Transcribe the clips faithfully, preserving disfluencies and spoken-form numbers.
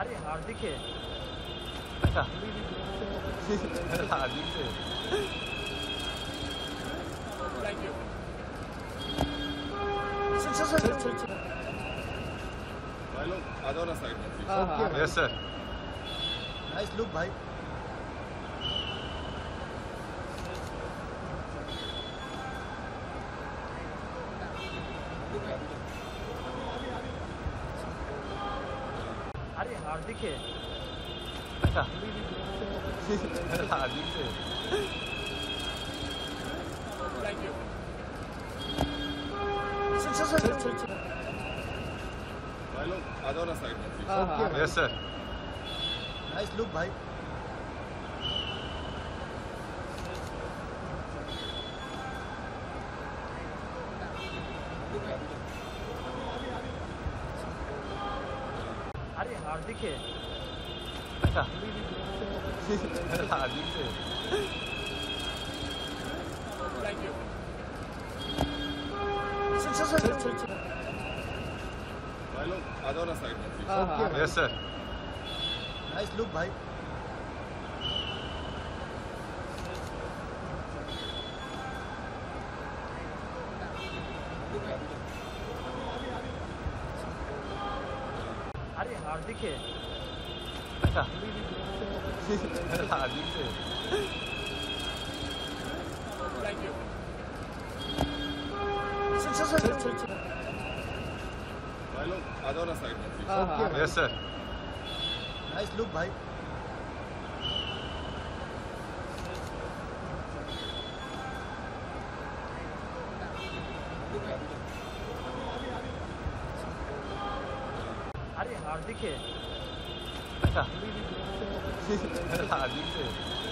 अरे हार्दिक है। हार्दिक है। Thank you. चल चल चल चल चल भाई लोग आ जाओ ना साइड में। Yes sir. नाइस लुक भाई। अरे हार्दिक है। हार्दिक है। Thank you. चल चल चल चल चल भाई लोग आ जाओ ना साइड में। Yes sir. नाइस लुक भाई। अरे हार्दिक है। हार्दिक है। Thank you. चल चल चल चल चल भाई लोग आ जाओ ना साइड में। Yes sir. नाइस लुक भाई। अरे हार्दिक है। हार्दिक है। Thank you. चल चल चल चल चल भाई लोग आ जाओ ना साइड में। Yes sir. नाइस लुक भाई। अरे हार्दिक है। हार्दिक है।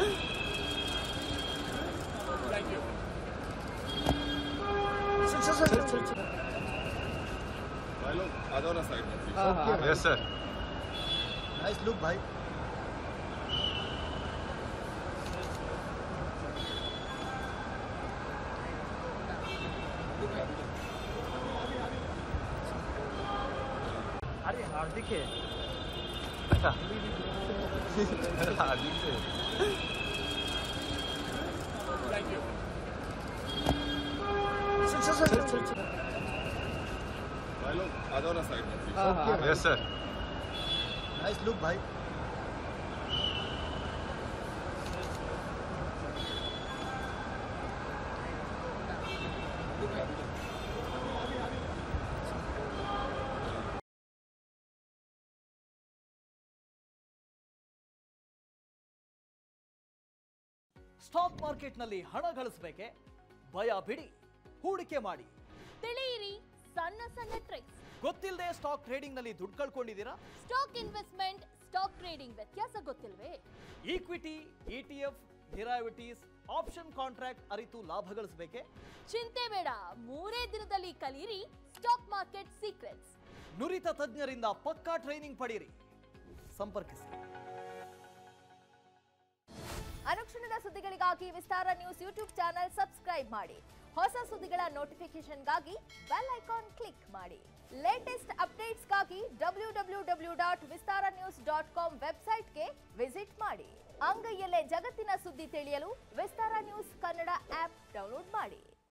Thank you. चल चल चल चल चल भाई लोग आ जाओ ना साइड में। Yes sir. नाइस लुक भाई। अरे हार्दिक है। हार्दिक है। Thank you. चल चल चल चल चल भाई लोग आ जाओ ना साइड में। Yes sir. नाइस लुक भाई। ಸ್ಟಾಕ್ ಮಾರ್ಕೆಟ್ನಲ್ಲಿ ಹಣ ಗಳಿಸಬೇಕೆ? ಭಯ ಬಿಡಿ, ಹೂಡಿಕೆ ಮಾಡಿ. ತಿಳಿಯಿರಿ ಸಣ್ಣ ಸಣ್ಣ ಟ್ರಿಕ್ಸ್. ಗೊತ್ತಿಲ್ಲದೆ ಸ್ಟಾಕ್ ಟ್ರೇಡಿಂಗ್ ನಲ್ಲಿ ದುಡ್ಡು ಕಳ್ಕೊಂಡಿದ್ದೀರಾ? ಸ್ಟಾಕ್ ಇನ್ವೆಸ್ಟ್ಮೆಂಟ್, ಸ್ಟಾಕ್ ಟ್ರೇಡಿಂಗ್ ವ್ಯತ್ಯಾಸ ಗೊತ್ತಿಲ್ವೇ? Equity, ETF, derivatives, option contract ಅರಿತು ಲಾಭ ಗಳಿಸಬೇಕೆ? ಚಿಂತೆ ಬೇಡ, ಮೂರೇ ದಿನದಲ್ಲಿ ಕಲಿಯಿರಿ ಸ್ಟಾಕ್ ಮಾರ್ಕೆಟ್ ಸೀಕ್ರೆಟ್ಸ್. ನುರಿತ ತಜ್ಞರಿಂದ ಪಕ್ಕಾ ಟ್ರೈನಿಂಗ್ ಪಡೆಯಿರಿ. ಸಂಪರ್ಕಿಸಿ. ಅನುಕ್ಷಣದ ಸುದ್ದಿಗಳಿಗಾಗಿ Vistara news YouTube channel subscribe ಮಾಡಿ. ಹೊಸ ಸುದ್ದಿಗಳ ನೋಟಿಫಿಕೇಶನ್ಗಾಗಿ ಬೆಲ್ ಐಕಾನ್ ಕ್ಲಿಕ್ ಮಾಡಿ. ಲೇಟೆಸ್ಟ್ ಅಪ್ಡೇಟ್ಸ್ಗಾಗಿ W W W dot Vistara news dot com ವೆಬ್ಸೈಟ್ಗೆ ವಿಸಿಟ್ ಮಾಡಿ. ಅಂಗೈಯಲ್ಲೇ ಜಗತ್ತಿನ ಸುದ್ದಿ ತಿಳಿಯಲು Vistara news Kannada app download ಮಾಡಿ.